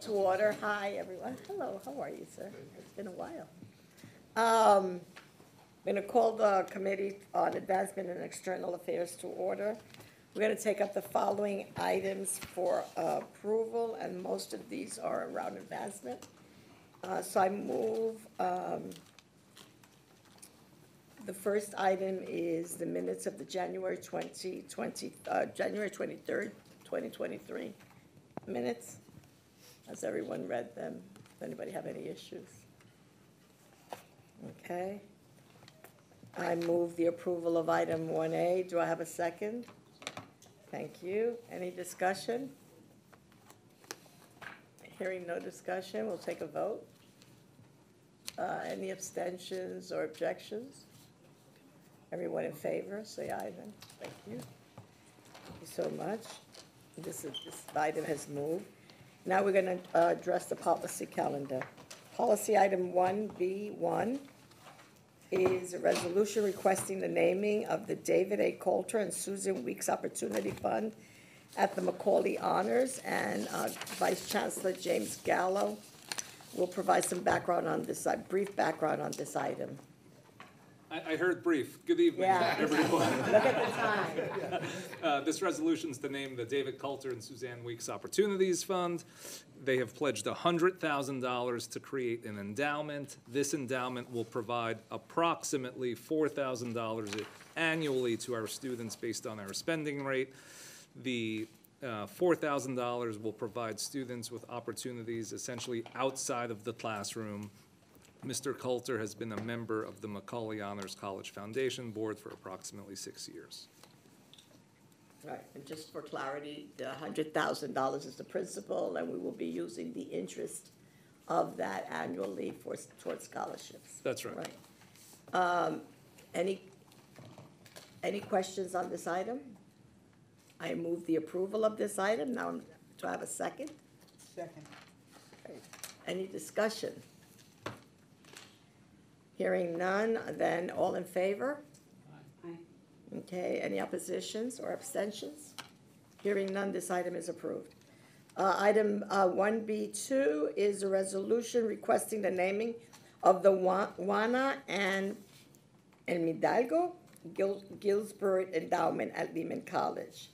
To order. Hi, everyone. Hello, how are you, sir? It's been a while. I'm going to call the Committee on Advancement and External Affairs to order. We're going to take up the following items for approval, and most of these are around advancement. So I move, the first item is the minutes of the January 23rd, 2023 minutes. Has everyone read them? Does anybody have any issues? Okay. I move the approval of item 1A. Do I have a second? Thank you. Any discussion? Hearing no discussion, we'll take a vote. Any abstentions or objections? Everyone in favor, say aye then. Thank you. Thank you so much. This item has moved. Now we're going to address the policy calendar. Policy item 1B1 is a resolution requesting the naming of the David A. Coulter and Susan Weeks Opportunity Fund at the Macaulay Honors, and Vice Chancellor James Gallo will provide some background on this, brief background on this item. I heard brief. Good evening, everyone. Look at the time. This resolution is to name the David Coulter and Suzanne Weeks Opportunities Fund. They have pledged $100,000 to create an endowment. This endowment will provide approximately $4,000 annually to our students based on our spending rate. The $4,000 will provide students with opportunities essentially outside of the classroom. Mr. Coulter has been a member of the Macaulay Honors College Foundation Board for approximately 6 years. Right, and just for clarity, the $100,000 is the principal, and we will be using the interest of that annually towards scholarships. That's right. Any questions on this item? I move the approval of this item. Now, do I have a second? Second. Okay. Any discussion? Hearing none, then all in favor? Aye. Okay, any oppositions or abstentions? Hearing none, this item is approved. Item 1B2 is a resolution requesting the naming of the Juana and Midalgo Gilsbert Endowment at Lehman College.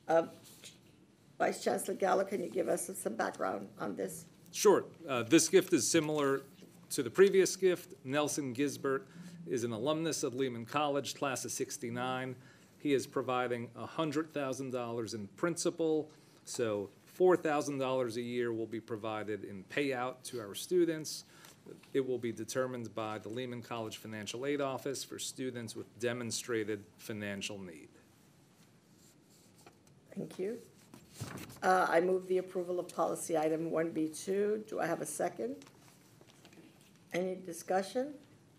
Vice Chancellor Gallo, can you give us some background on this? Sure. This gift is similar to the previous gift. Nelson Gisbert is an alumnus of Lehman College, class of '69. He is providing $100,000 in principal, so $4,000 a year will be provided in payout to our students. It will be determined by the Lehman College Financial Aid Office for students with demonstrated financial need. Thank you. I move the approval of policy item 1B2. Do I have a second? Any discussion?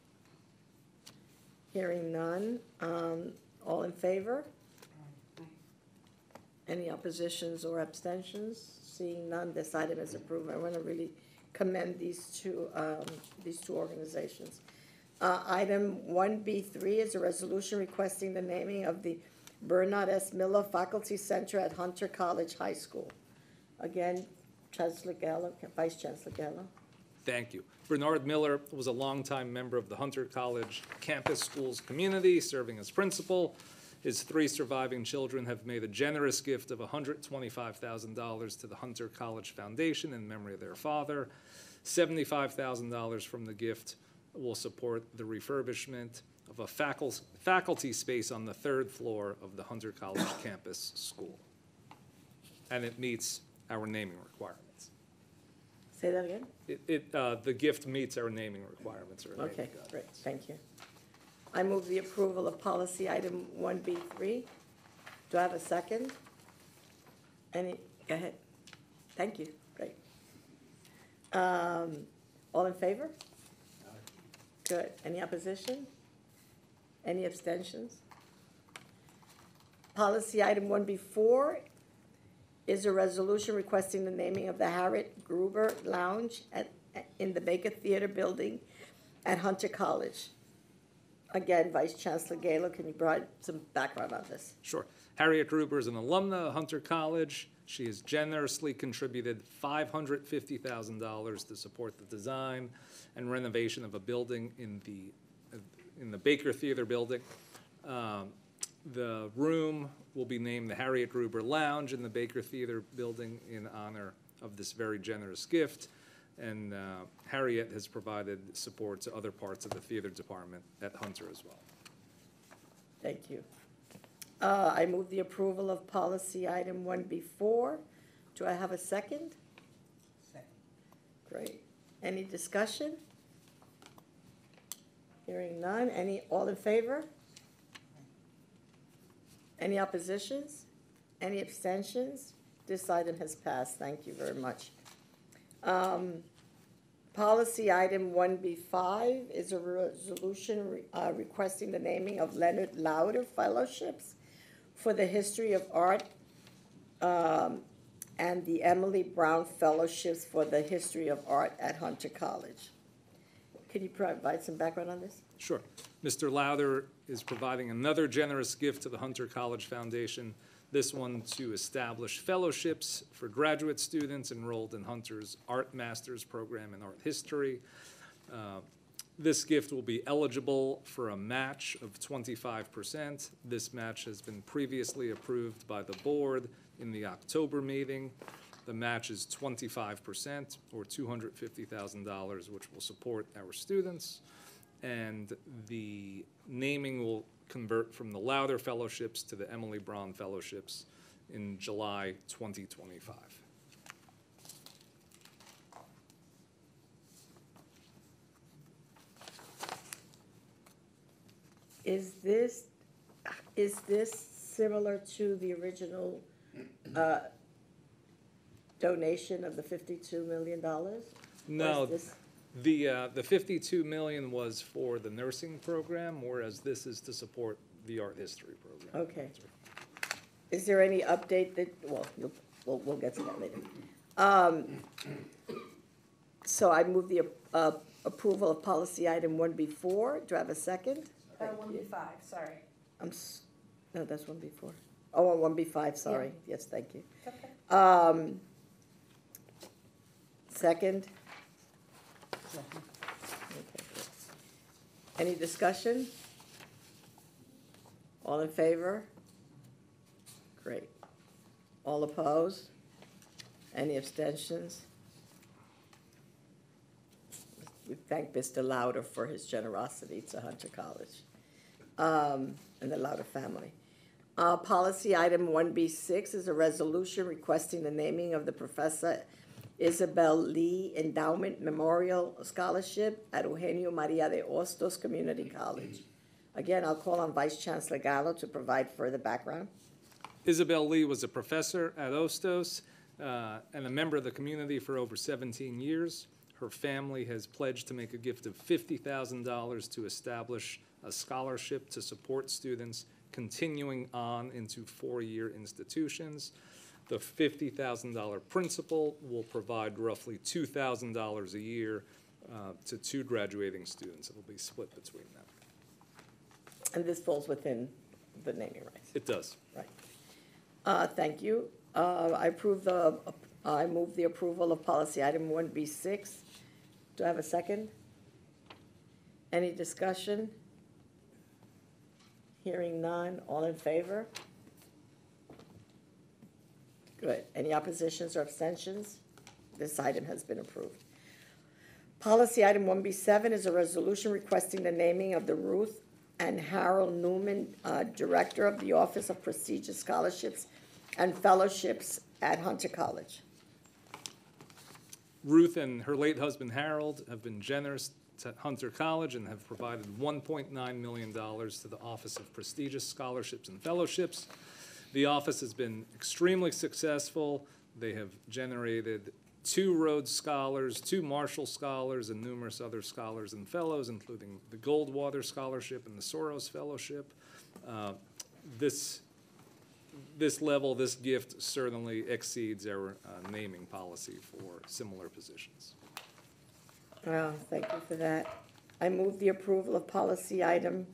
Hearing none. All in favor? Aye. Any oppositions or abstentions? Seeing none, this item is approved. I want to really commend these two organizations. Item 1B3 is a resolution requesting the naming of the Bernard S. Miller Faculty Center at Hunter College High School. Again, Chancellor Gallo, Vice Chancellor Gallo. Thank you. Bernard Miller was a longtime member of the Hunter College campus schools community, serving as principal. His 3 surviving children have made a generous gift of $125,000 to the Hunter College Foundation in memory of their father. $75,000 from the gift will support the refurbishment of a faculty space on the 3rd floor of the Hunter College campus school. And it meets our naming requirements. Say that again? The gift meets our naming requirements. Okay, great, thank you. I move the approval of policy item 1B3. Do I have a second? Go ahead. Thank you, great. All in favor? Good. Any opposition? Any abstentions? Policy item 1B4 is a resolution requesting the naming of the Harriet Gruber Lounge in the Baker Theater Building at Hunter College. Again, Vice Chancellor Gallo, can you provide some background on this? Sure. Harriet Gruber is an alumna of Hunter College. She has generously contributed $550,000 to support the design and renovation of a building in the Baker Theater building. The room will be named the Harriet Gruber Lounge in the Baker Theater building in honor of this very generous gift. And Harriet has provided support to other parts of the theater department at Hunter as well. Thank you. I move the approval of policy item 1B4. Do I have a second? Second. Great. Any discussion? Hearing none. All in favor? Any oppositions? Any abstentions? This item has passed. Thank you very much. Policy item 1B5 is a resolution requesting the naming of Leonard Lauder Fellowships for the History of Art and the Emily Brown Fellowships for the History of Art at Hunter College. Could you provide some background on this? Sure. Mr. Lauder is providing another generous gift to the Hunter College Foundation, this one to establish fellowships for graduate students enrolled in Hunter's Art Master's program in art history. This gift will be eligible for a match of 25%. This match has been previously approved by the board in the October meeting. The match is 25%, or $250,000, which will support our students. And the naming will convert from the Lauder Fellowships to the Emily Braun Fellowships in July 2025. Is this similar to the original donation of the $52 million? No, Or is this- the $52 million was for the nursing program, whereas this is to support the art history program. Okay. Is there any update that, well, we'll get to that later. So I move the approval of policy item 1B4. Do I have a second? 1B5, sorry. No, that's 1B4. Oh, 1B5, sorry. Yes, thank you. Okay. Second? Second. Okay, good. Any discussion? All in favor? Great. All opposed? Any abstentions? We thank Mr. Lauder for his generosity to Hunter College and the Lauder family. Policy item 1B6 is a resolution requesting the naming of the Professor Isabel Lee Endowment Memorial Scholarship at Eugenio Maria de Hostos Community College. Again, I'll call on Vice Chancellor Gallo to provide further background. Isabel Lee was a professor at Hostos and a member of the community for over 17 years. Her family has pledged to make a gift of $50,000 to establish a scholarship to support students continuing on into four-year institutions. The $50,000 principal will provide roughly $2,000 a year to two graduating students. It will be split between them. And this falls within the naming rights. It does. Right. Thank you. I move the approval of policy item 1B6. Do I have a second? Any discussion? Hearing none. All in favor? Good. Any oppositions or abstentions? This item has been approved. Policy item 1B7 is a resolution requesting the naming of the Ruth and Harold Newman, Director of the Office of Prestigious Scholarships and Fellowships at Hunter College. Ruth and her late husband Harold have been generous to Hunter College and have provided $1.9 million to the Office of Prestigious Scholarships and Fellowships. The office has been extremely successful. They have generated 2 Rhodes Scholars, 2 Marshall Scholars, and numerous other scholars and fellows, including the Goldwater Scholarship and the Soros Fellowship. This gift certainly exceeds our naming policy for similar positions. Well, thank you for that. I move the approval of policy item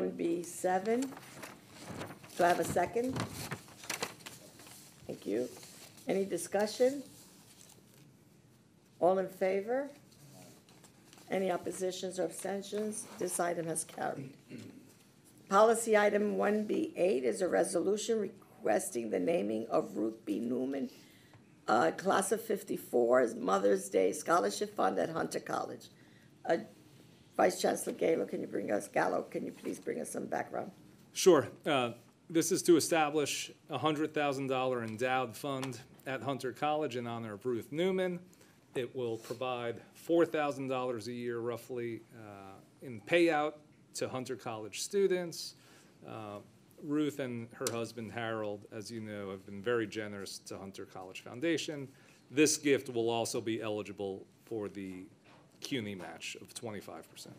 1B7. Do I have a second? Thank you. Any discussion? All in favor? Any oppositions or abstentions? This item has carried. Policy item 1B8 is a resolution requesting the naming of Ruth B. Newman, class of 54, Mother's Day Scholarship Fund at Hunter College. Vice Chancellor Gallo, can you please bring us some background? Sure. This is to establish a $100,000 endowed fund at Hunter College in honor of Ruth Newman. It will provide $4,000 a year roughly in payout to Hunter College students. Ruth and her husband Harold, as you know, have been very generous to Hunter College Foundation. This gift will also be eligible for the CUNY match of 25%.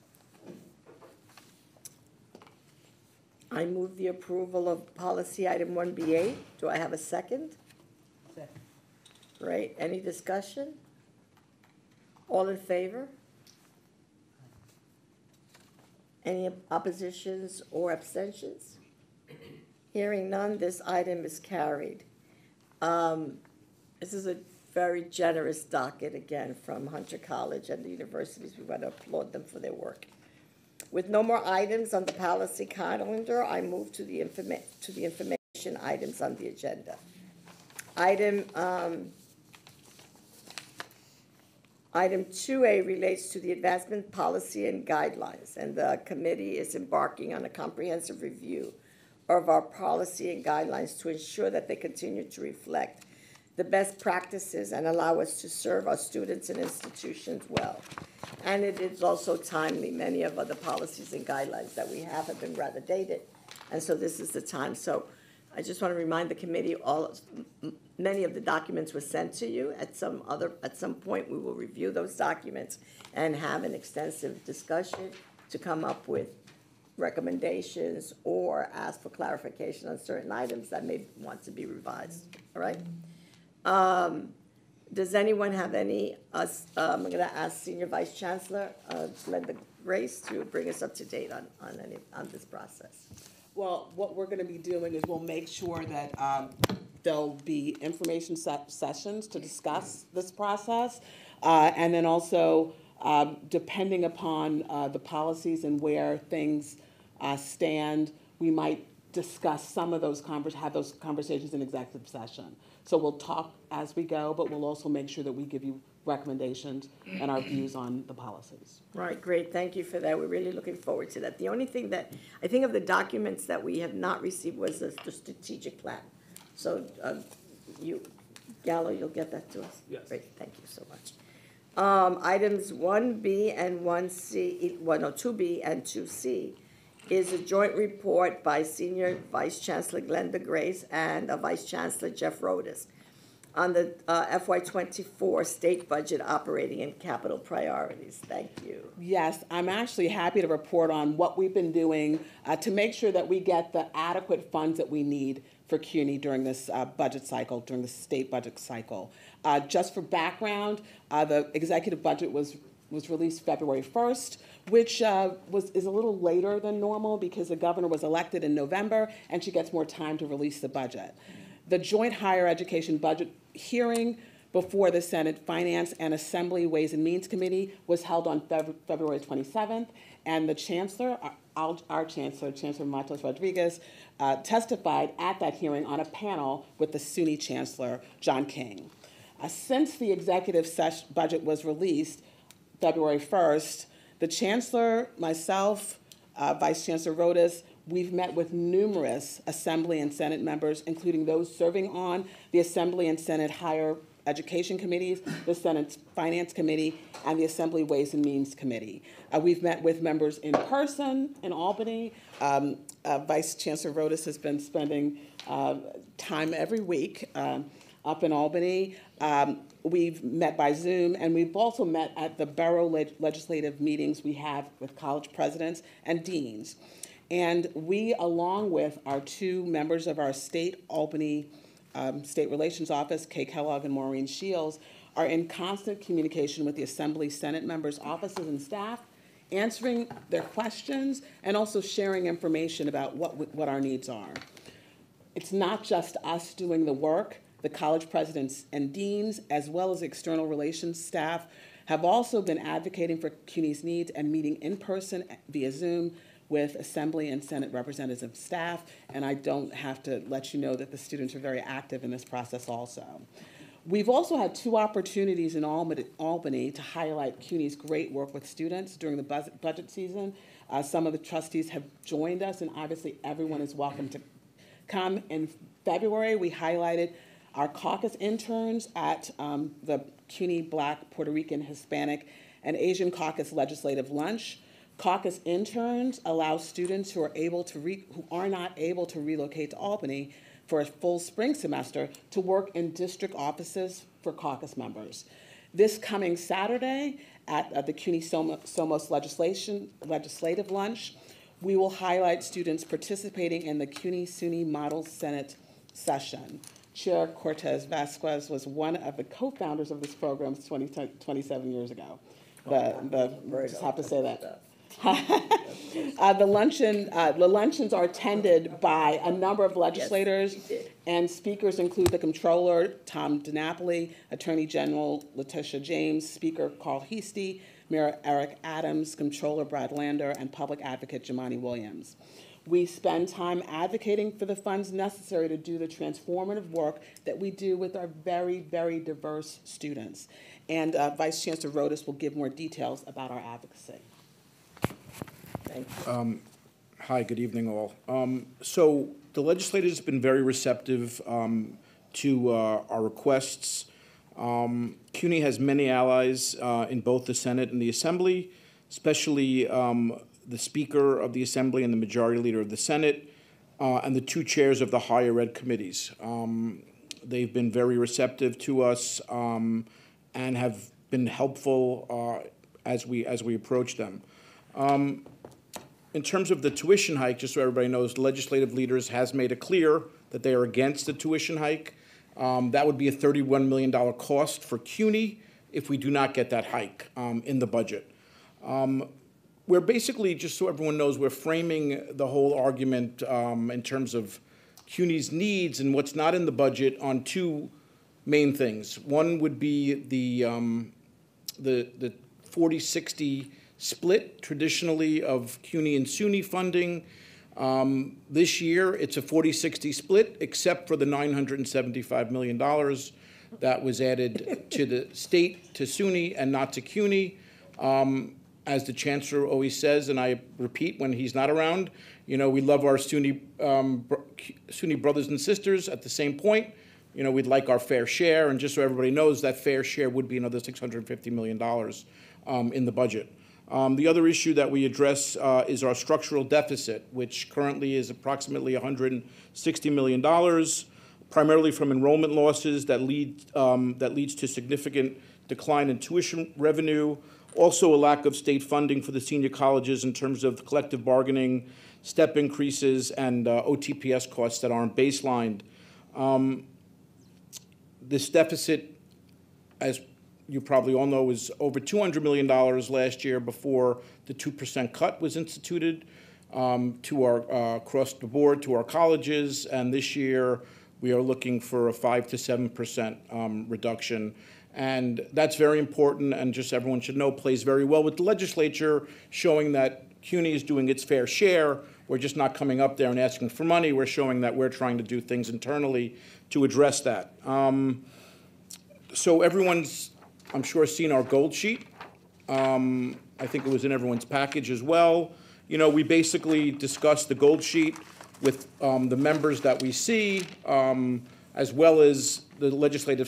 I move the approval of policy item 1B8. Do I have a second? Second. Great. Any discussion? All in favor? Any oppositions or abstentions? Hearing none, this item is carried. This is a very generous docket, again, from Hunter College and the universities. We want to applaud them for their work. With no more items on the policy calendar, I move to the information items on the agenda. Item 2A relates to the advancement policy and guidelines, and the committee is embarking on a comprehensive review of our policy and guidelines to ensure that they continue to reflect the best practices and allow us to serve our students and institutions well. And it is also timely. Many of the policies and guidelines that we have been rather dated, and so this is the time. So I just want to remind the committee, many of the documents were sent to you. At some point, we will review those documents and have an extensive discussion to come up with recommendations or ask for clarification on certain items that may want to be revised. All right? Does anyone have any, I'm going to ask Senior Vice Chancellor Linda Grace to bring us up to date on this process. Well, what we're going to be doing is we'll make sure that there'll be information sessions to discuss this process. And then also, depending upon the policies and where things stand, we might discuss some of those have those conversations in executive session. So we'll talk as we go, but we'll also make sure that we give you recommendations and our views on the policies. Right, great, thank you for that. We're really looking forward to that. The only thing that, I think of the documents that we have not received was the strategic plan. So Gallo, you'll get that to us? Yes. Great, thank you so much. Items 1B and 1C, 2B and 2C is a joint report by Senior Vice Chancellor Glenda Grace and Vice Chancellor Jeff Rodas on the FY24 state budget operating and capital priorities. Thank you. Yes, I'm actually happy to report on what we've been doing to make sure that we get the adequate funds that we need for CUNY during this budget cycle, during the state budget cycle. Just for background, the executive budget was released February 1st, which is a little later than normal because the governor was elected in November and she gets more time to release the budget. The joint higher education budget hearing before the Senate Finance and Assembly Ways and Means Committee was held on February 27th, and the Chancellor, our Chancellor, Chancellor Matos Rodriguez, testified at that hearing on a panel with the SUNY Chancellor, John King. Since the executive budget was released February 1st, the Chancellor, myself, Vice Chancellor Rodas, we've met with numerous Assembly and Senate members, including those serving on the Assembly and Senate Higher Education Committees, the Senate Finance Committee, and the Assembly Ways and Means Committee. We've met with members in person in Albany. Vice Chancellor Rodas has been spending time every week up in Albany. We've met by Zoom, and we've also met at the borough legislative meetings we have with college presidents and deans. And we, along with our two members of our state Albany State Relations Office, Kay Kellogg and Maureen Shields, are in constant communication with the Assembly Senate members' offices and staff, answering their questions and also sharing information about what our needs are. It's not just us doing the work. the college presidents and deans, as well as external relations staff, have also been advocating for CUNY's needs and meeting in person via Zoom with Assembly and Senate representatives and staff. And I don't have to let you know that the students are very active in this process also. We've also had 2 opportunities in Albany to highlight CUNY's great work with students during the budget season. Some of the trustees have joined us, and obviously everyone is welcome to come. In February, we highlighted our caucus interns at the CUNY Black, Puerto Rican, Hispanic, and Asian Caucus Legislative Lunch. Caucus interns allow students who are not able to relocate to Albany for a full spring semester to work in district offices for caucus members. This coming Saturday at the CUNY Somos Legislative Lunch, we will highlight students participating in the CUNY SUNY Model Senate session. Chair Cortez Vasquez was one of the co-founders of this program 27 years ago. Just have to say that. The luncheons are attended by a number of legislators, and speakers include the Comptroller, Tom DiNapoli, Attorney General Letitia James, Speaker Carl Heastie, Mayor Eric Adams, Comptroller Brad Lander, and Public Advocate Jamani Williams. We spend time advocating for the funds necessary to do the transformative work that we do with our very, very diverse students. And Vice Chancellor Rodas will give more details about our advocacy. Thank you. Hi, good evening, all. So the legislators have been very receptive to our requests. CUNY has many allies in both the Senate and the Assembly, especially the Speaker of the Assembly and the Majority Leader of the Senate, and the 2 chairs of the higher ed committees. They've been very receptive to us and have been helpful as we approach them. In terms of the tuition hike, just so everybody knows, the legislative leaders has made it clear that they are against the tuition hike. That would be a $31 million cost for CUNY if we do not get that hike in the budget. We're basically, just so everyone knows, we're framing the whole argument in terms of CUNY's needs and what's not in the budget on 2 main things. One would be the 40-60 split traditionally of CUNY and SUNY funding. This year, it's a 40-60 split, except for the $975 million that was added to the state, to SUNY, and not to CUNY. As the Chancellor always says, and I repeat when he's not around, you know, we love our SUNY brothers and sisters. At the same point, you know, we'd like our fair share, and just so everybody knows, that fair share would be another $650 million in the budget. The other issue that we address is our structural deficit, which currently is approximately $160 million, primarily from enrollment losses that leads to significant decline in tuition revenue, also a lack of state funding for the senior colleges in terms of collective bargaining, step increases, and OTPS costs that aren't baselined. This deficit, as you probably all know, was over $200 million last year before the 2% cut was instituted to our across the board to our colleges, and this year we are looking for a 5 to 7% reduction. And that's very important, and just everyone should know, plays very well with the legislature, showing that CUNY is doing its fair share. We're just not coming up there and asking for money. We're showing that we're trying to do things internally to address that. So everyone's, I'm sure, seen our gold sheet. I think it was in everyone's package as well. You know, we basically discussed the gold sheet with the members that we see, as well as the legislative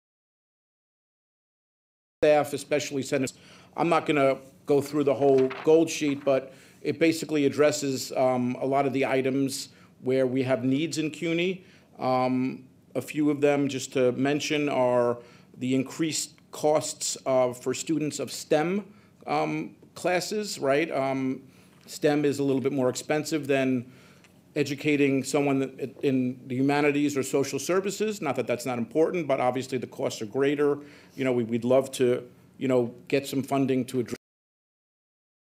staff, especially senators. I'm not going to go through the whole gold sheet, but it basically addresses a lot of the items where we have needs in CUNY. A few of them, just to mention, are the increased costs for students of STEM classes, right? STEM is a little bit more expensive than educating someone in the humanities or social services. Not that that's not important, but obviously the costs are greater. You know, we'd love to, you know, get some funding to address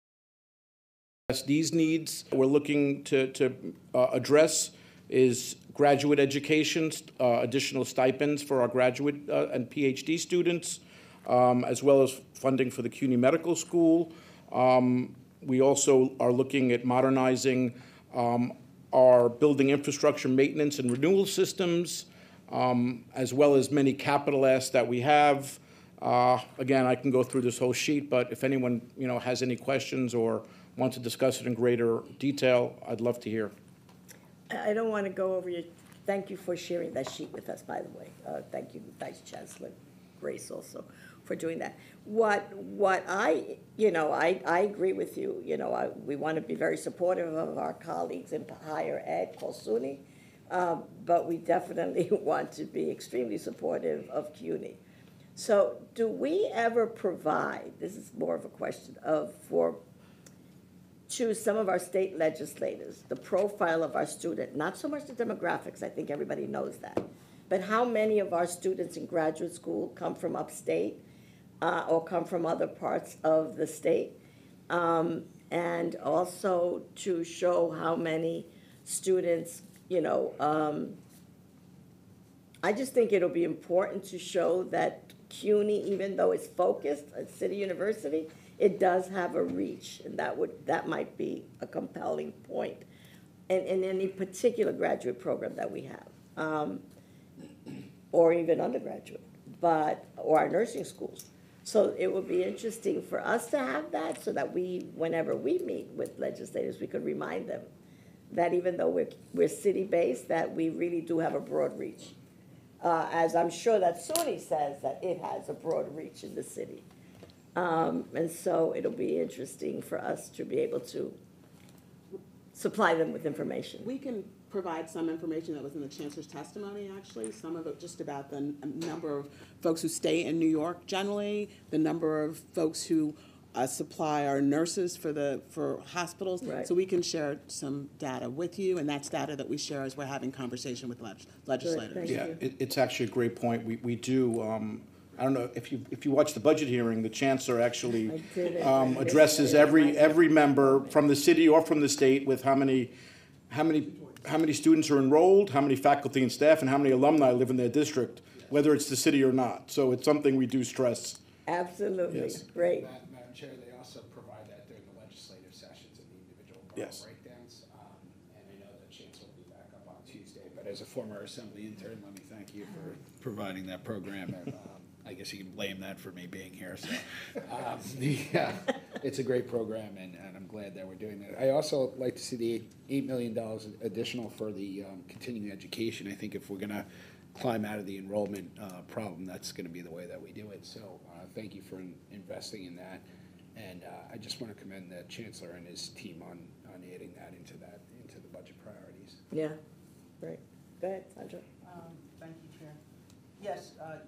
these needs. We're looking to address is graduate education, additional stipends for our graduate and PhD students, as well as funding for the CUNY Medical School. We also are looking at modernizing our building infrastructure maintenance and renewal systems, as well as many capital asks that we have. Again, I can go through this whole sheet, but if anyone, has any questions or wants to discuss it in greater detail, I'd love to hear. I don't want to go over your, thank you for sharing that sheet with us, by the way. Thank you, Vice Chancellor Grace, also, for doing that. What I agree with you, we want to be very supportive of our colleagues in higher ed, called CUNY, but we definitely want to be extremely supportive of CUNY. So do we ever provide, this is more of a question to some of our state legislators, the profile of our student, not so much the demographics, I think everybody knows that, but how many of our students in graduate school come from upstate or come from other parts of the state, and also to show how many students, I just think it'll be important to show that CUNY, even though it's focused at City University, it does have a reach, and that might be a compelling point in any particular graduate program that we have, or even undergraduate, or our nursing schools. So it would be interesting for us to have that, so that whenever we meet with legislators, we could remind them that even though we're city-based, that we really do have a broad reach. As I'm sure that SUNY says that it has a broad reach in the city. And so it'll be interesting for us to be able to supply them with information. We can provide some information that was in the Chancellor's testimony, actually, some of it just about the number of folks who stay in New York generally, the number of folks who supply our nurses for hospitals. Right. So we can share some data with you, and that's data that we share as we're having conversation with legislators. Thank Yeah, you. it's actually a great point. We do, I don't know, if you watch the budget hearing, the Chancellor actually I did it. addresses every member from the city or from the state with how many students are enrolled, how many faculty and staff, and how many alumni live in their district, whether it's the city or not. So it's something we do stress. Absolutely, Yes. great. Madam Chair, they also provide that during the legislative sessions and the individual Yes. breakdowns. And I know the Chancellor will be back up on Tuesday, but as a former Assembly intern, let me thank you for providing that program. And, I guess you can blame that for me being here. So, it's a great program, and I'm glad that we're doing that. I also like to see the $8 million additional for the continuing education. I think if we're going to climb out of the enrollment problem, that's going to be the way that we do it. So thank you for investing in that. And I just want to commend the Chancellor and his team on adding that into the budget priorities. Yeah, great. Go ahead, Sandra. Thank you, Chair. Yes,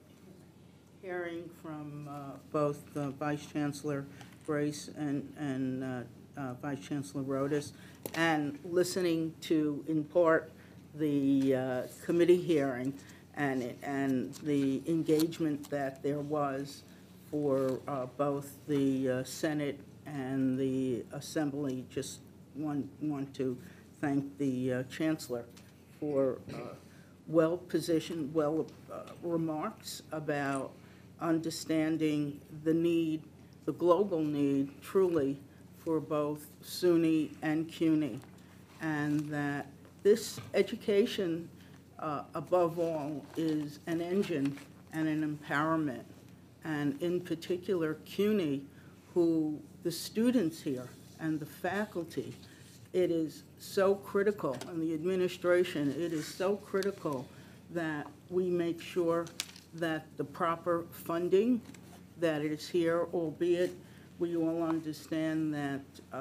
hearing from both Vice Chancellor Grace and Vice Chancellor Rodas, and listening to, in part, the committee hearing and the engagement that there was for both the Senate and the Assembly. Just want to thank the Chancellor for well-positioned, remarks about understanding the need, the global need, truly, for both SUNY and CUNY, and that this education, above all, is an engine and an empowerment, and in particular, CUNY, who the students here and the faculty, it is so critical, and the administration, it is so critical that we make sure that the proper funding that is here, albeit we all understand that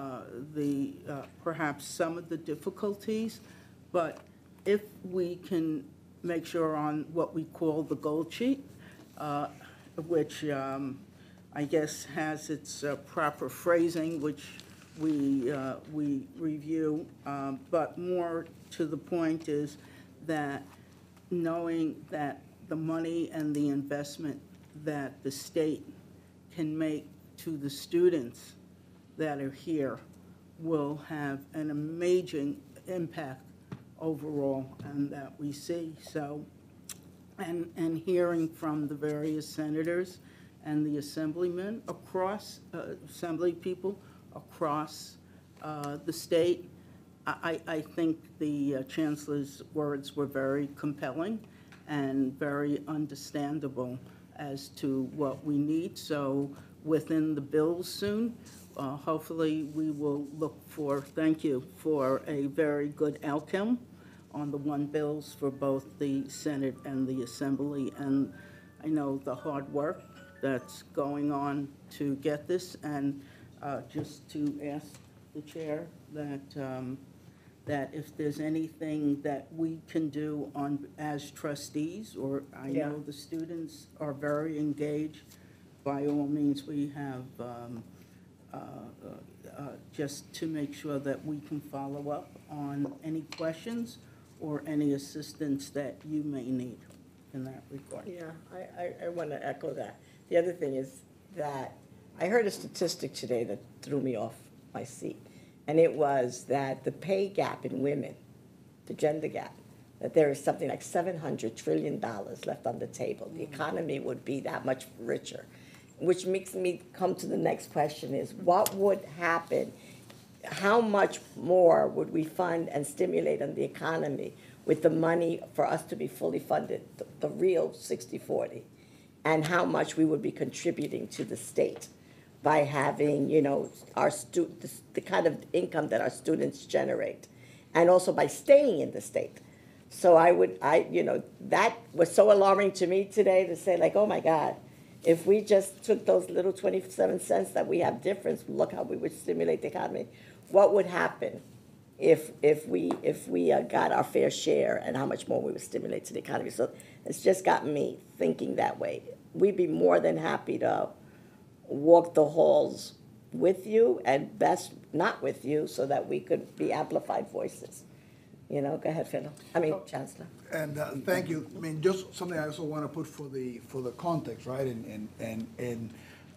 perhaps some of the difficulties, but if we can make sure on what we call the gold sheet, which I guess has its proper phrasing, which we review, but more to the point is that knowing that the money and the investment that the state can make to the students that are here will have an amazing impact overall and that we see. So, and hearing from the various senators and the assemblymen across, assembly people across the state, I think the chancellor's words were very compelling and very understandable as to what we need. So within the bills soon, hopefully we will look for, thank you, for a very good outcome on the one bills for both the Senate and the Assembly. And I know the hard work that's going on to get this, and just to ask the chair that if there's anything that we can do on, as trustees, or I Yeah. know the students are very engaged, by all means, we have, just to make sure that we can follow up on any questions or any assistance that you may need in that regard. Yeah, I want to echo that. The other thing is that I heard a statistic today that threw me off my seat. And it was that the pay gap in women, the gender gap, that there is something like $700 trillion left on the table. The economy would be that much richer, which makes me come to the next question is, what would happen? How much more would we fund and stimulate on the economy with the money for us to be fully funded, the real 60-40? And how much we would be contributing to the state by having, you know, the kind of income that our students generate, and also by staying in the state. So that was so alarming to me today to say, like, oh my God, if we just took those little 27 cents that we have difference, look how we would stimulate the economy. What would happen if we got our fair share, and how much more we would stimulate to the economy? So it's just got me thinking that way. We'd be more than happy to walk the halls with you, and best not with you, so that we could be amplified voices. You know, go ahead, Chancellor. And thank you. I mean, just something I also want to put for the context, right? And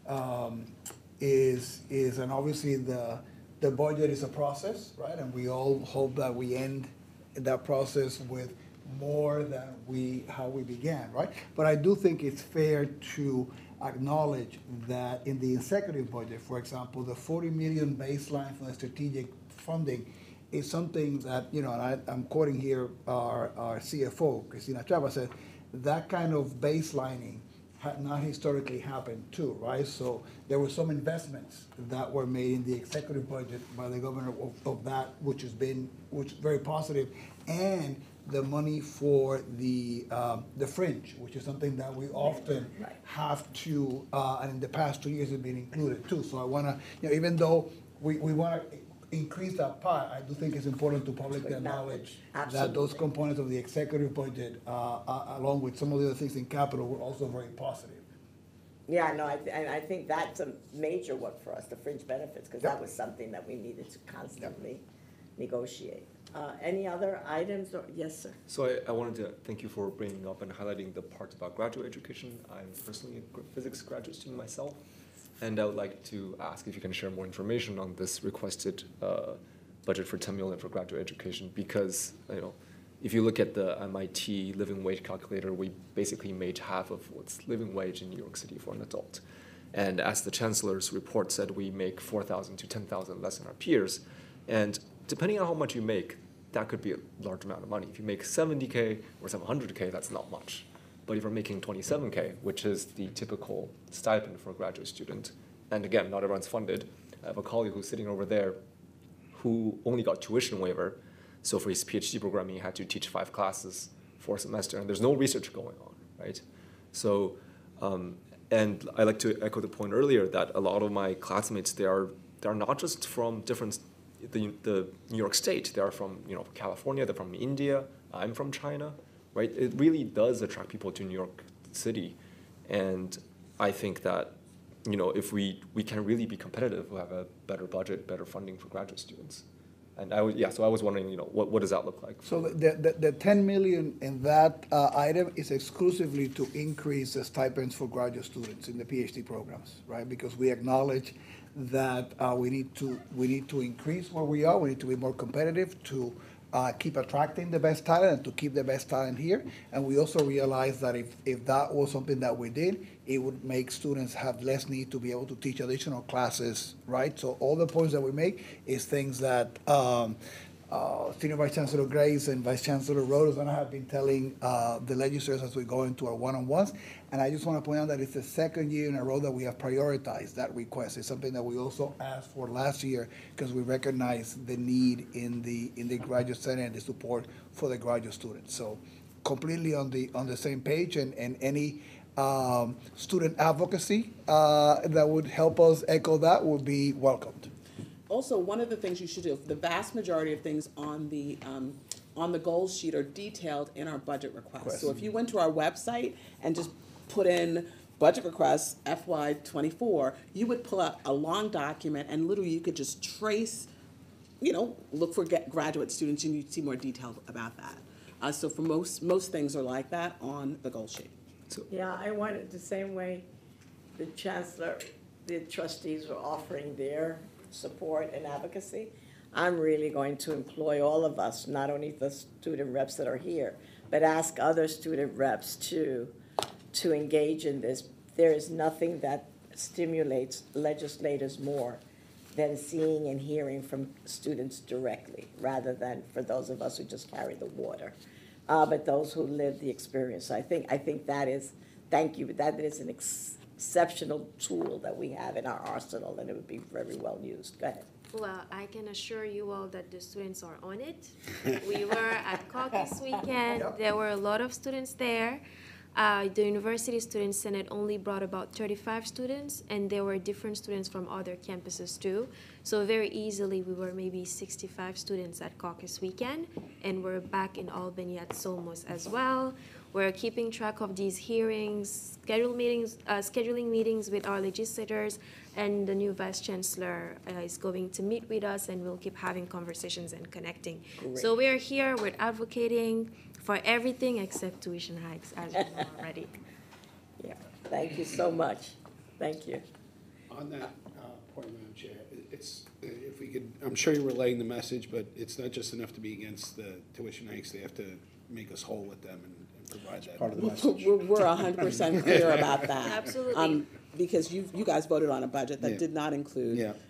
obviously the budget is a process, right? And we all hope that we end that process with more than how we began, right? But I do think it's fair to acknowledge that in the executive budget, for example, the 40 million baseline for the strategic funding is something that, you know, and I'm quoting here our CFO, Cristina Chava, said that kind of baselining had not historically happened too, right? So there were some investments that were made in the executive budget by the governor of that, which is very positive, and the money for the fringe, which is something that we often have to, and in the past 2 years have been included too. So I want to, you know, even though we want to increase that pie, I do think it's important to publicly acknowledge that those components of the executive budget, along with some of the other things in capital, were also very positive. Yeah, no, I think that's a major work for us, the fringe benefits, because that was something that we needed to constantly negotiate. Any other items? Yes, sir. So I wanted to thank you for bringing up and highlighting the part about graduate education. I'm personally a physics graduate student myself, and I would like to ask if you can share more information on this requested budget for $10 million for graduate education, because, you know, if you look at the MIT living wage calculator, we basically made half of what's living wage in New York City for an adult. And as the chancellor's report said, we make 4,000 to 10,000 less than our peers. And depending on how much you make, that could be a large amount of money. If you make 70K or 700K, that's not much. But if you're making 27K, which is the typical stipend for a graduate student, and again, not everyone's funded. I have a colleague who's sitting over there who only got tuition waiver. So for his PhD program, he had to teach 5 classes for a semester, and there's no research going on, right? So, and I like to echo the point earlier that a lot of my classmates, they're not just from the New York State. They are from, you know, California. They're from India. I'm from China, right? It really does attract people to New York City, and I think that, you know, if we can really be competitive, we'll have a better budget, better funding for graduate students. And so I was wondering, you know, what does that look like? So the 10 million in that item is exclusively to increase the stipends for graduate students in the PhD programs, right? Because we acknowledge that we need to increase where we are. We need to be more competitive to keep attracting the best talent and to keep the best talent here. And we also realized that if that was something that we did, it would make students have less need to be able to teach additional classes, right? So all the points that we make is things that Senior Vice Chancellor Grace and Vice Chancellor Rhodes and I have been telling the legislators as we go into our one-on-ones. And I just want to point out that it's the second year in a row that we have prioritized that request. It's something that we also asked for last year because we recognize the need in the graduate center and the support for the graduate students. So completely on the same page, and any student advocacy that would help us echo that would be welcomed. Also, one of the things you should do, the vast majority of things on the goal sheet are detailed in our budget requests. So if you went to our website and just put in budget requests FY24, you would pull out a long document and literally you could just trace, look for graduate students and you'd see more detail about that. So for most things are like that on the goal sheet. Yeah, I wanted the same way the chancellor, the trustees were offering their support and advocacy. I'm really going to employ all of us, not only the student reps that are here, but ask other student reps to engage in this. There is nothing that stimulates legislators more than seeing and hearing from students directly, rather than for those of us who just carry the water, but those who live the experience. I think that is, thank you, that is an exceptional tool that we have in our arsenal, and it would be very well used. Go ahead. Well, I can assure you all that the students are on it. We were at caucus weekend. There were a lot of students there. The University Student Senate only brought about 35 students, and there were different students from other campuses too. So very easily, we were maybe 65 students at caucus weekend, and we're back in Albany at Somos as well. We're keeping track of these hearings, scheduling meetings with our legislators, and the new Vice Chancellor is going to meet with us, and we'll keep having conversations and connecting. Great. So we're here, we're advocating for everything except tuition hikes, as we know already. Yeah, thank you so much. Thank you. On that point, Madam Chair, it's, if we could, I'm sure you're relaying the message, but it's not just enough to be against the tuition hikes. They have to make us whole with them and provide that. Part of the message. We're 100% clear about that. Absolutely. Because you guys voted on a budget that Yeah. did not include Yeah.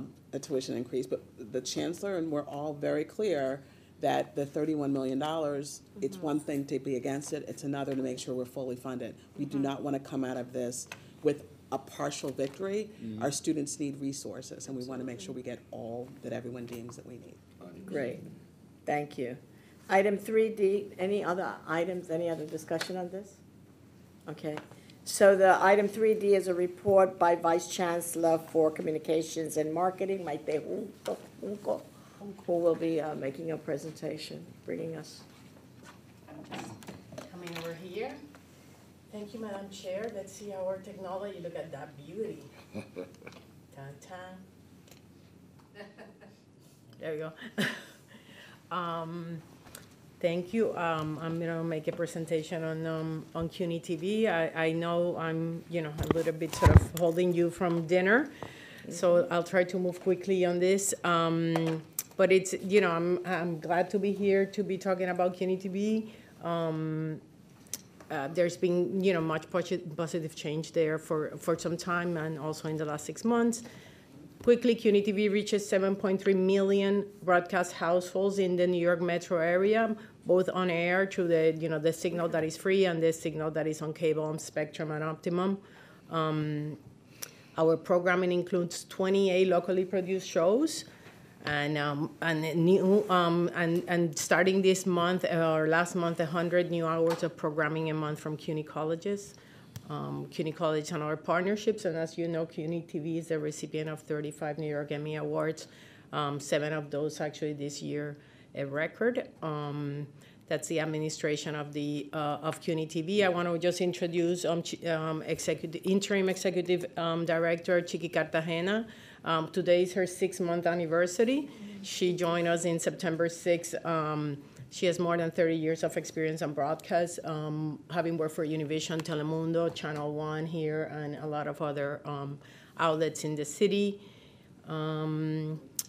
a tuition increase, but the chancellor and we're all very clear that the $31 million, it's one thing to be against it, it's another to make sure we're fully funded. We do not want to come out of this with a partial victory. Our students need resources, and we want to make sure we get all that everyone deems that we need. Great. Thank you. Item 3D, any other items, any other discussion on this? Okay. So the item 3D is a report by Vice Chancellor for Communications and Marketing, Maite Junco, who will be making a presentation, bringing us. Coming over here. Thank you, Madam Chair. Let's see our technology. Look at that beauty. Ta-ta. There we go. Thank you. I'm gonna make a presentation on CUNY TV. I know I'm, a little bit sort of holding you from dinner, so I'll try to move quickly on this. But it's, I'm glad to be here to be talking about CUNY TV. There's been, much positive change there for some time, and also in the last 6 months. Quickly, CUNY TV reaches 7.3 million broadcast households in the New York metro area, both on air through the, the signal that is free and the signal that is on cable, and Spectrum and Optimum. Our programming includes 28 locally produced shows, and starting this month or last month, 100 new hours of programming a month from CUNY colleges. CUNY College and our partnerships, and as you know, CUNY TV is the recipient of 35 New York Emmy Awards, 7 of those actually this year, a record. That's the administration of the of CUNY TV. I want to just introduce interim executive director Chiqui Cartagena. Today is her 6-month anniversary. She joined us in September 6th. She has more than 30 years of experience on broadcast, having worked for Univision, Telemundo, Channel One here, and a lot of other outlets in the city.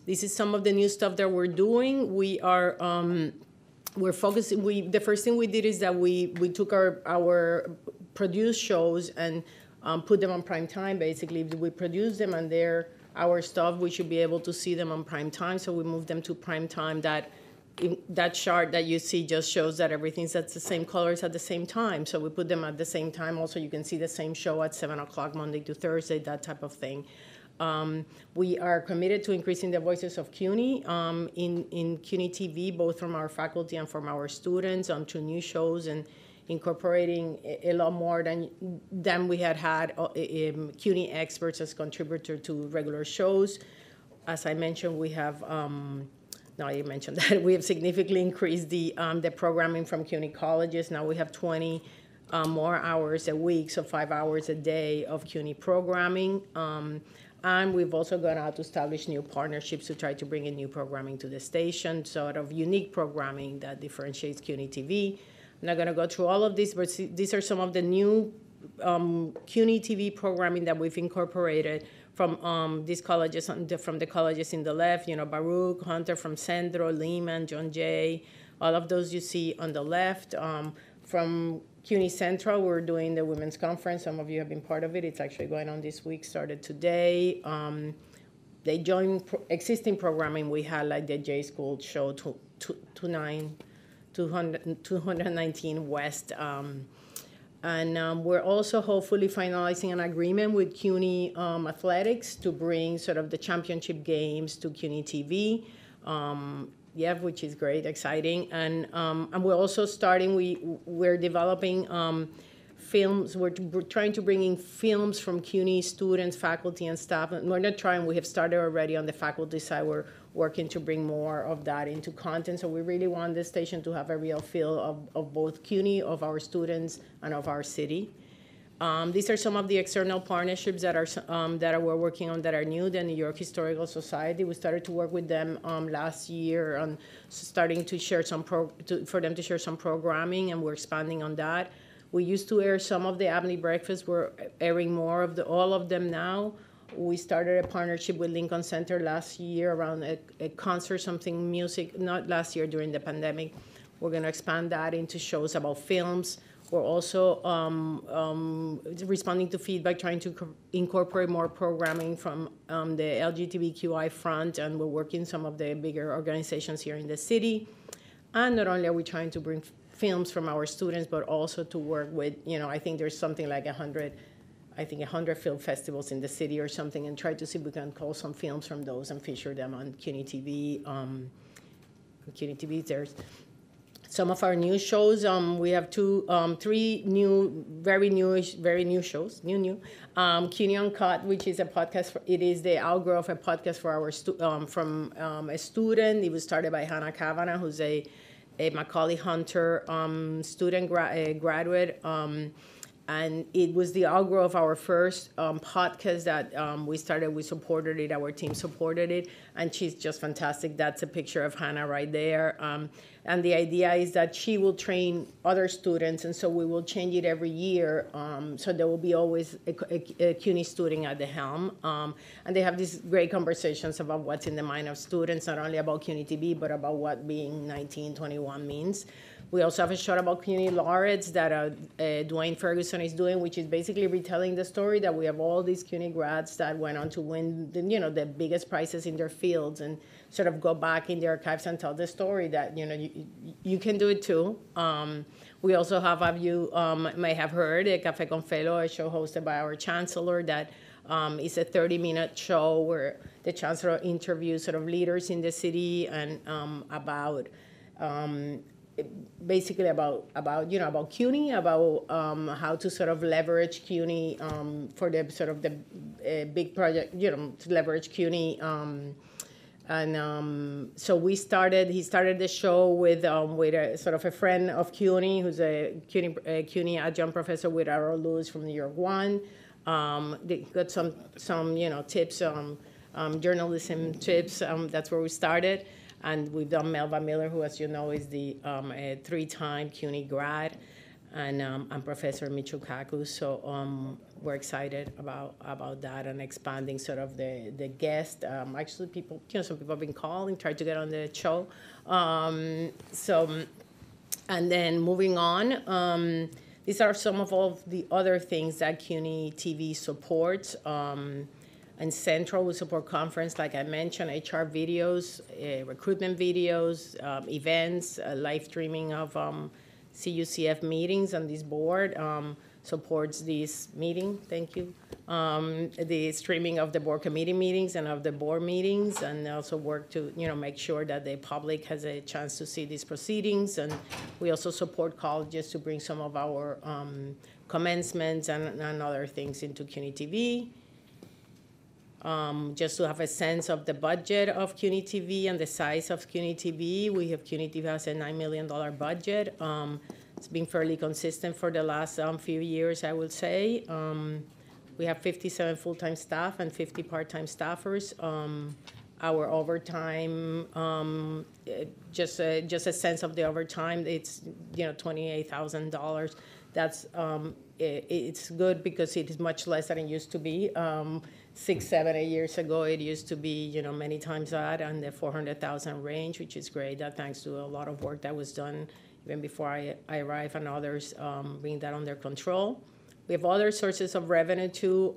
This is some of the new stuff that we're doing. We're focusing. The first thing we did is that we took our produced shows and put them on prime time. Basically, we produce them and they're our stuff. We should be able to see them on prime time. So we moved them to prime time. That chart that you see just shows that everything's at the same colors at the same time. So we put them at the same time. Also, you can see the same show at 7 o'clock Monday to Thursday. That type of thing. We are committed to increasing the voices of CUNY in CUNY TV, both from our faculty and from our students, through new shows and incorporating a lot more than we had CUNY experts as contributors to regular shows. As I mentioned, we have, now you mentioned that, we have significantly increased the programming from CUNY colleges. Now we have 20 more hours a week, so 5 hours a day of CUNY programming. And we've also gone out to establish new partnerships to try to bring in new programming to the station, sort of unique programming that differentiates CUNY TV. I'm not going to go through all of this, but these are some of the new CUNY TV programming that we've incorporated from these colleges, from the colleges in the left, Baruch, Hunter from Centro, Lehman, John Jay, all of those you see on the left. From CUNY Central, we're doing the Women's Conference. Some of you have been part of it. It's actually going on this week, started today. They joined existing programming we had, like the J School show, 219 West. And we're also hopefully finalizing an agreement with CUNY Athletics to bring sort of the championship games to CUNY TV. Which is great, exciting. And we're also we're developing films. We're trying to bring in films from CUNY students, faculty, and staff. And we're not trying, we have started already on the faculty side. We're working to bring more of that into content. So we really want this station to have a real feel of both CUNY, of our students, and of our city. These are some of the external partnerships that we're working on that are new. The New York Historical Society, we started to work with them last year on starting to share for them to share some programming, and we're expanding on that. We used to air some of the Abney Breakfast. We're airing more of all of them now. We started a partnership with Lincoln Center last year around a concert, something music, not last year, during the pandemic. We're going to expand that into shows about films. We're also responding to feedback, trying to incorporate more programming from the LGBTQI front, and we're working some of the bigger organizations here in the city. And not only are we trying to bring films from our students, but also to work with, I think there's something like 100 film festivals in the city or something, and try to see if we can call some films from those and feature them on CUNY TV. CUNY TV, there's some of our new shows. We have three new, very new shows, CUNY Uncut, which is a podcast. It is the outgrowth of a podcast for our from a student. It was started by Hannah Kavanagh, who's a Macaulay Hunter student, graduate. And it was the outgrowth of our first podcast that we started. We supported it. Our team supported it. And she's just fantastic. That's a picture of Hannah right there. And the idea is that she will train other students. And so we will change it every year. So there will be always a CUNY student at the helm. And they have these great conversations about what's in the mind of students, not only about CUNY TV, but about what being 19, 21 means. We also have a show about CUNY laureates that Dwayne Ferguson is doing, which is basically retelling the story that we have all these CUNY grads that went on to win the biggest prizes in their fields, and sort of go back in the archives and tell the story that you can do it too. We also have, as you may have heard, a Café con Felo, a show hosted by our chancellor that is a 30-minute show where the chancellor interviews sort of leaders in the city and basically about CUNY, about how to sort of leverage CUNY for the sort of the big project, to leverage CUNY. So he started the show with a sort of a friend of CUNY, who's a CUNY adjunct professor with Harold Lewis from New York One. They got some tips, journalism tips. That's where we started. And we've done Melva Miller, who, as you know, is the a 3-time CUNY grad. and Professor Michikaku. So we're excited about that and expanding sort of the guest. Actually, people, some people have been calling, tried to get on the show. And then moving on, these are some of all the other things that CUNY TV supports. And Central, we support conference, like I mentioned, HR videos, recruitment videos, events, live streaming of CUCF meetings, and this board supports this meeting, thank you. The streaming of the board committee meetings and of the board meetings, and also work to make sure that the public has a chance to see these proceedings. And we also support colleges to bring some of our commencements and other things into CUNY TV. Just to have a sense of the budget of CUNY TV and the size of CUNY TV, we have CUNY TV has a $9 million budget. It's been fairly consistent for the last few years, I would say. We have 57 full-time staff and 50 part-time staffers. Our overtime, just a sense of the overtime, it's $28,000. That's it's good because it is much less than it used to be. 6, 7, 8 years ago, it used to be, many times that, and the 400,000 range, which is great. That thanks to a lot of work that was done even before I arrived, and others bring that under control. We have other sources of revenue too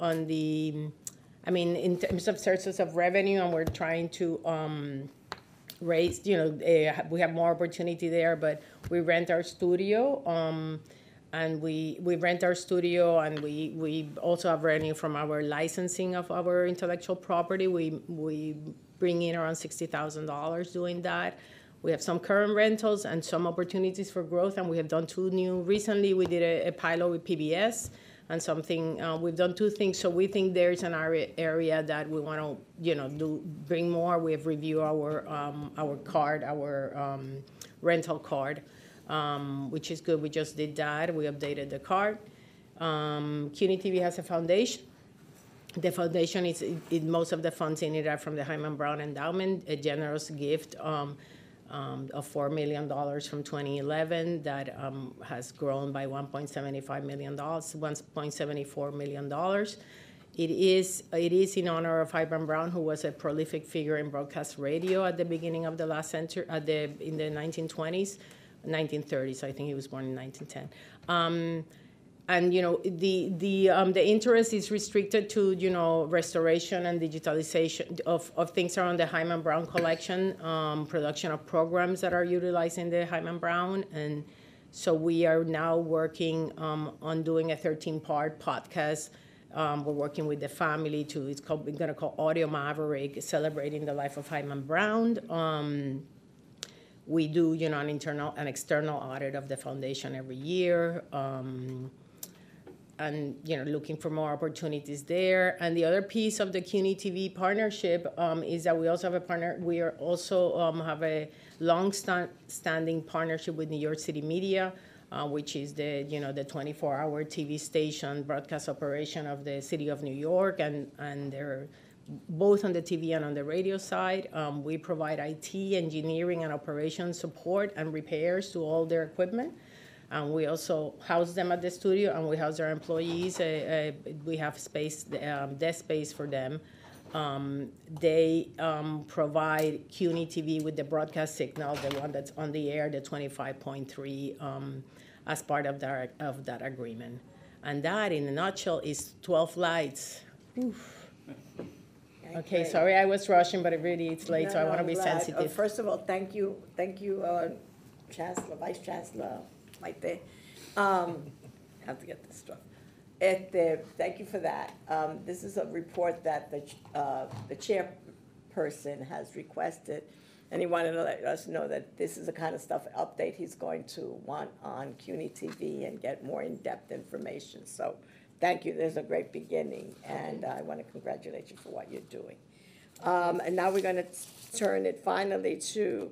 in terms of sources of revenue, and we're trying to raise, we have more opportunity there, but we rent our studio. And we rent our studio, and we also have revenue from our licensing of our intellectual property. We bring in around $60,000 doing that. We have some current rentals and some opportunities for growth, and we have done 2 new. Recently, we did a pilot with PBS, and we've done 2 things. So we think there's an area that we want to, bring more. We have reviewed our card, our rental card. Which is good. We just did that. We updated the card. CUNY TV has a foundation. The foundation most of the funds in it are from the Hyman Brown Endowment, a generous gift of $4 million from 2011 that has grown by $1.75 million, $1.74 million. It is in honor of Hyman Brown, who was a prolific figure in broadcast radio at the beginning of the last century, in the 1920s. 1930s, I think he was born in 1910. And the interest is restricted to restoration and digitalization of things around the Hyman Brown collection, production of programs that are utilizing the Hyman Brown, and so we are now working on doing a 13-part podcast. We're working with the family we're going to call Audio Maverick, celebrating the life of Hyman Brown. We do, an external audit of the foundation every year, and looking for more opportunities there. And the other piece of the CUNY TV partnership is that we also have a partner. We are also have a long-standing partnership with New York City Media, which is the 24-hour TV station broadcast operation of the city of New York, and they're both on the TV and on the radio side. We provide IT, engineering, and operations support and repairs to all their equipment. And we also house them at the studio, and we house their employees. We have space, desk space for them. They provide CUNY TV with the broadcast signal, the one that's on the air, the 25.3, as part of that agreement. And that, in a nutshell, is 12 lights. Oof. Okay, sorry I was rushing, but it's late, so I want to be sensitive. First of all, thank you, Chancellor, Vice Chancellor, right there. Have to get this stuff. Thank you for that. This is a report that the chairperson has requested, and he wanted to let us know that this is the kind of update he's going to want on CUNY TV and get more in-depth information. So thank you. There's a great beginning, and I want to congratulate you for what you're doing. And now we're going to turn it finally to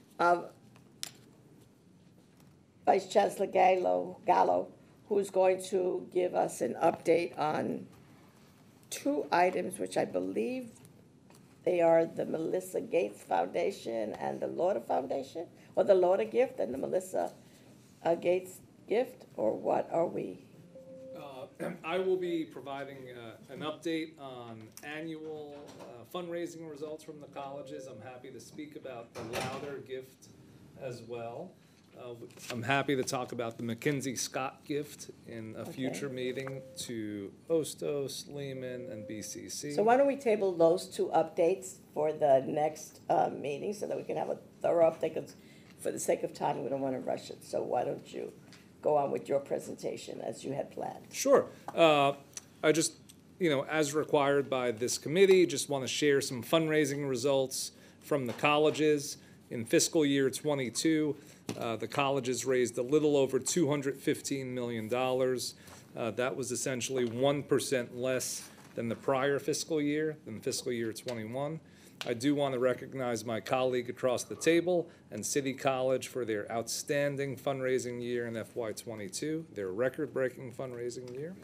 Vice Chancellor Gallo, who's going to give us an update on 2 items, which I believe they are the Melissa Gates Foundation and the Lauder Foundation, or the Lauder Gift and the Melissa Gates gift, or what are we? I will be providing an update on annual fundraising results from the colleges. I'm happy to speak about the Louder gift as well. I'm happy to talk about the Mackenzie Scott gift in a future meeting to Ostos, Lehman, and BCC. So why don't we table those two updates for the next meeting so that we can have a thorough update? 'Cause for the sake of time, we don't want to rush it. So why don't you go on with your presentation as you had planned? Sure. I just, as required by this committee, just want to share some fundraising results from the colleges. In fiscal year '22, the colleges raised a little over $215 million. That was essentially 1% less than the prior fiscal year, than fiscal year '21. I do want to recognize my colleague across the table and City College for their outstanding fundraising year in FY '22, their record-breaking fundraising year.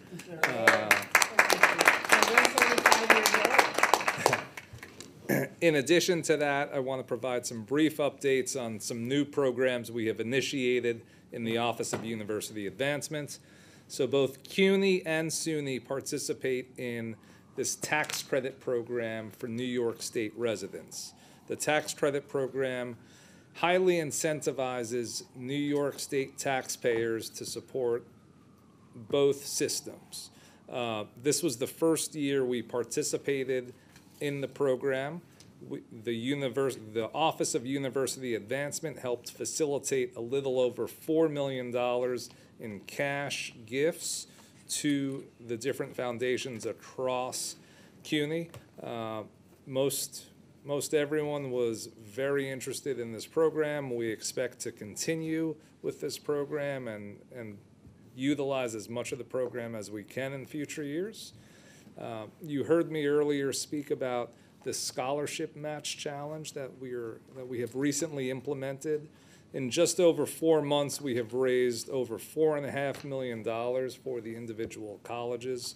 In addition to that, I want to provide some brief updates on some new programs we have initiated in the Office of University Advancement. So both CUNY and SUNY participate in this tax credit program for New York State residents. The tax credit program highly incentivizes New York State taxpayers to support both systems. This was the first year we participated in the program. The Office of University Advancement helped facilitate a little over $4 million in cash gifts to the different foundations across CUNY. Most everyone was very interested in this program. We expect to continue with this program and utilize as much of the program as we can in future years. You heard me earlier speak about the scholarship match challenge that we have recently implemented. In just over 4 months, we have raised over $4.5 million for the individual colleges.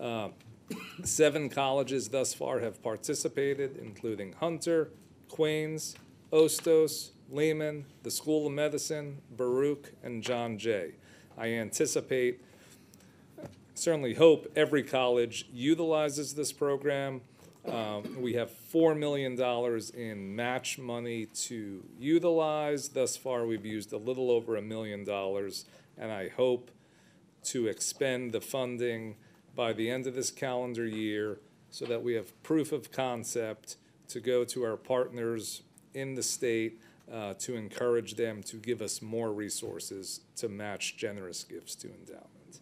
7 colleges thus far have participated, including Hunter, Queens, Ostos, Lehman, the School of Medicine, Baruch, and John Jay. I anticipate, certainly hope, every college utilizes this program. We have $4 million in match money to utilize. Thus far, we've used a little over $1 million, and I hope to expend the funding by the end of this calendar year so that we have proof of concept to go to our partners in the state to encourage them to give us more resources to match generous gifts to endowment.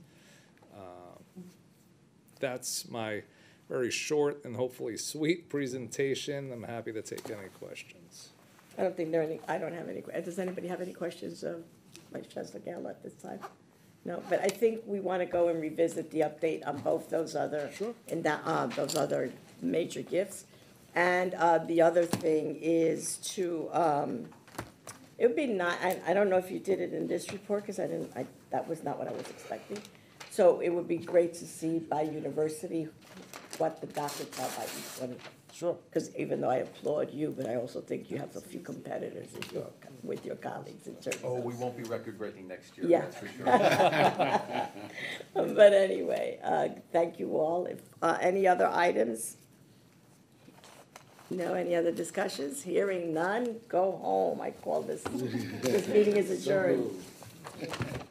That's my very short and hopefully sweet presentation. I'm happy to take any questions. I don't have any, does anybody have any questions of Vice Chancellor Gale at this time? No, but I think we want to go and revisit the update on both those other, those other major gifts. And the other thing is to, it would be not, I don't know if you did it in this report, because that was not what I was expecting. So it would be great to see by university what the dockets are by each one. Sure. Because even though I applaud you, but I also think you have a few competitors with your colleagues in terms of. Oh, we won't be record-breaking next year, Yeah. that's for sure. But anyway, thank you all. If any other items? No, any other discussions? Hearing none, go home. I call this meeting is adjourned.